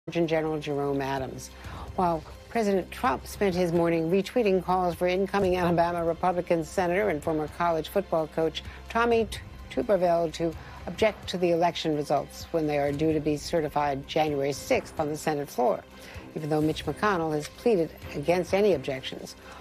Surgeon General Jerome Adams. While President Trump spent his morning retweeting calls for incoming Alabama Republican Senator and former college football coach Tommy Tuberville to object to the election results when they are due to be certified January 6th on the Senate floor. Even though Mitch McConnell has pleaded against any objections,